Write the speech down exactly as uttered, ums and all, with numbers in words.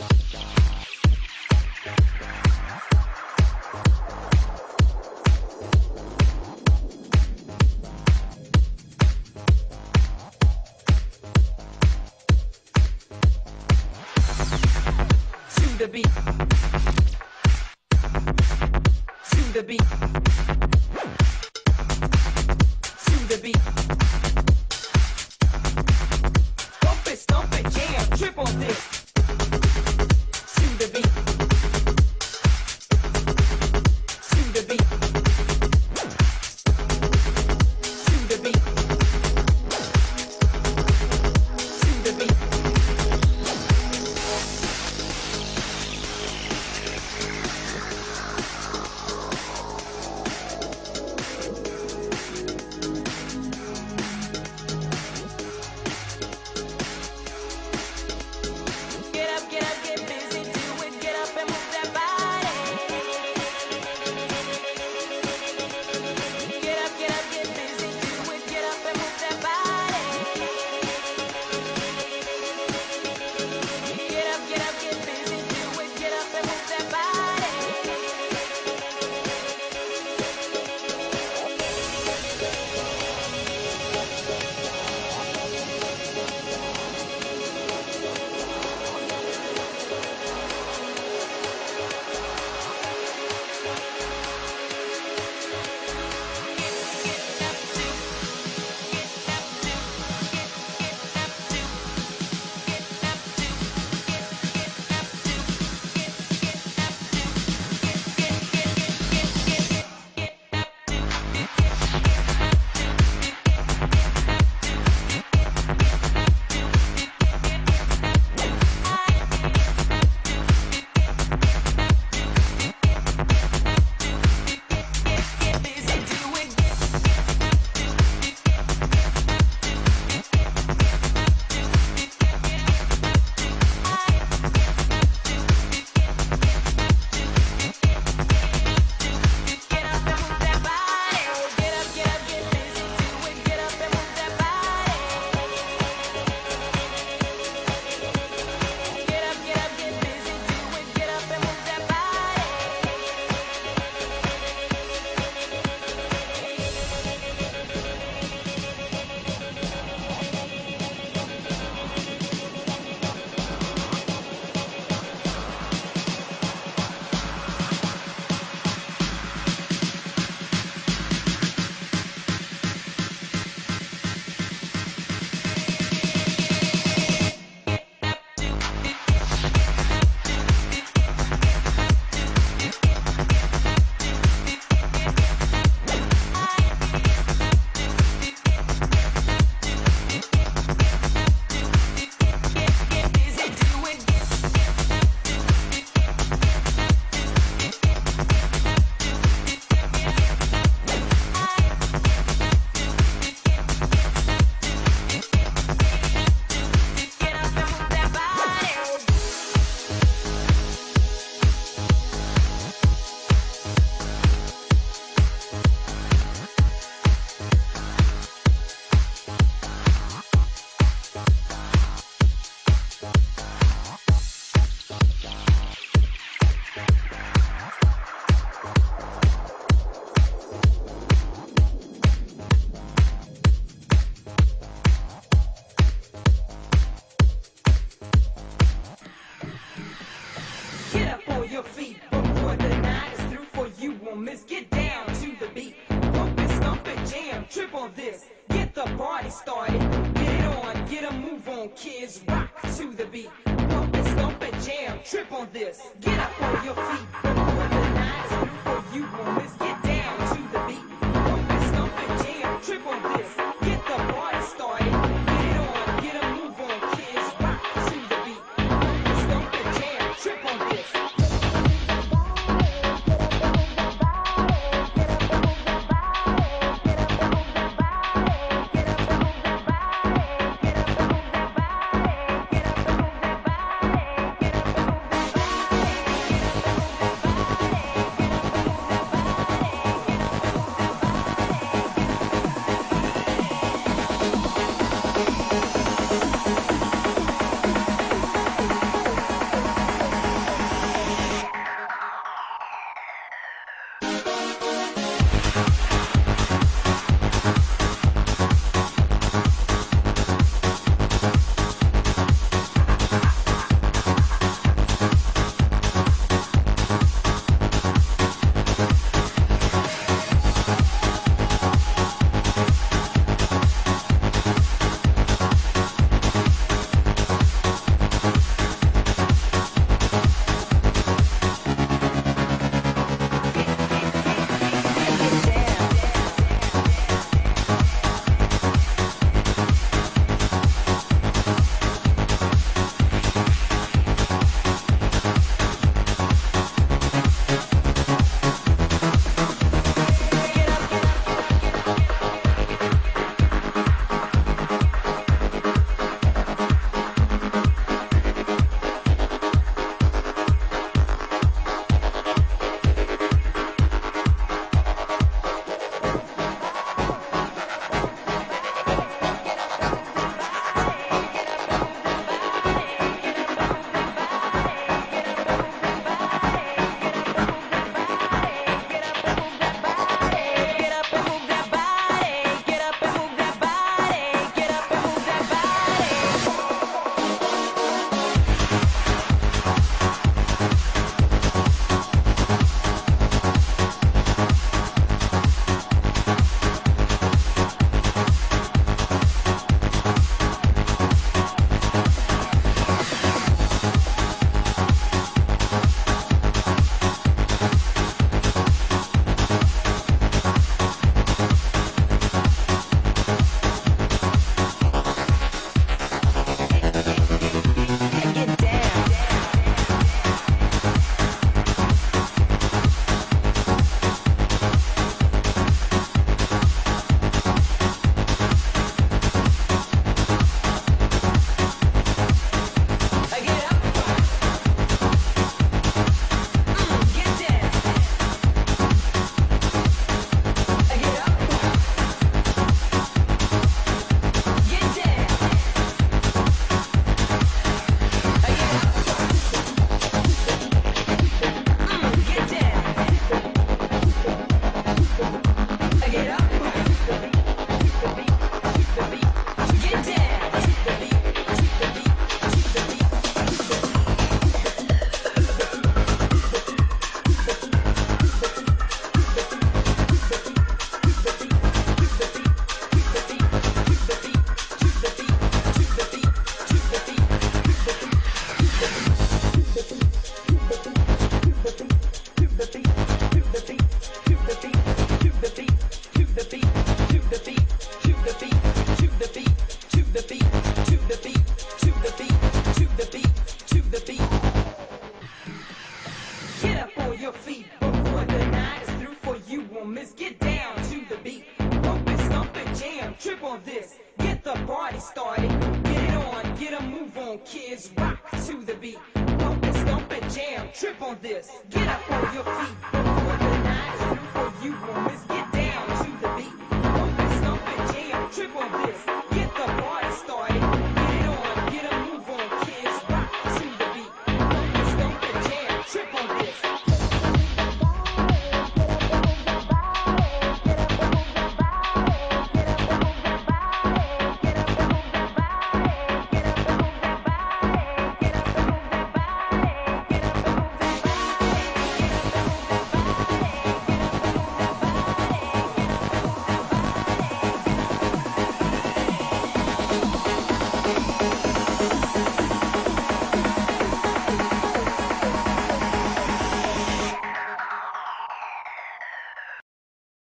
the beat, to the beat, to the beat. Bump it, stomp it, jam, trip on this. To the beat, to the beat, to the beat, to the beat. Your feet before the night is through, for you won't miss. Get down to the beat, bump it, stomp it, jam, trip on this. Get the party started, get it on, get a move on, kids. Rock to the beat, bump it, stomp it, jam, trip on this. Get up on your feet before the night is through, for you won't miss. Get down to the beat, bump it, stomp it, jam, trip on this. Get the party started, get it on, get a move on, kids. Rock to the beat, bump it, stomp it, jam, trip on this. on this. Get up on your feet before the night is through for you won't miss. Get down to the beat. Pump and stomp and jam, trip on this. Get the party started. Get it on, get a move on, kids. Rock to the beat. Pump and stomp and jam, trip on this.